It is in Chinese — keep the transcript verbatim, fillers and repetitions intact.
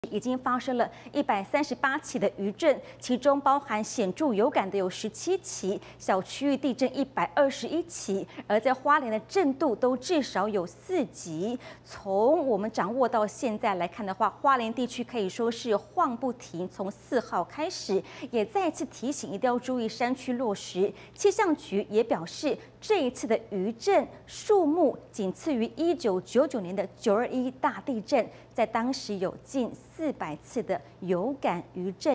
已经发生了一百三十八起的余震，其中包含显著有感的有十七起，小区域地震一百二十一起，而在花莲的震度都至少有四级。从我们掌握到现在来看的话，花莲地区可以说是晃不停，从四号开始，也再次提醒一定要注意山区落石。气象局也表示，这一次的余震数目仅次于一九九九年的九二一大地震，在当时有近四百次的有感余震。